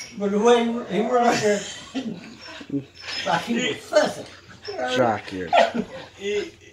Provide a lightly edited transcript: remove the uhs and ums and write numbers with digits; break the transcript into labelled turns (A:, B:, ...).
A: But the way he run up there, like he was fussing.
B: Shock you.